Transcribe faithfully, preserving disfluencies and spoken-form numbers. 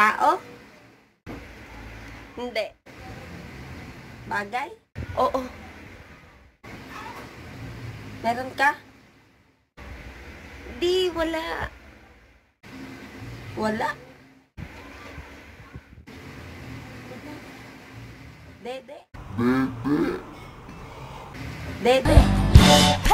Tao? Hindi. Bagay? Oo. Meron ka? Di, wala. Wala? Dede? Dede? Dede?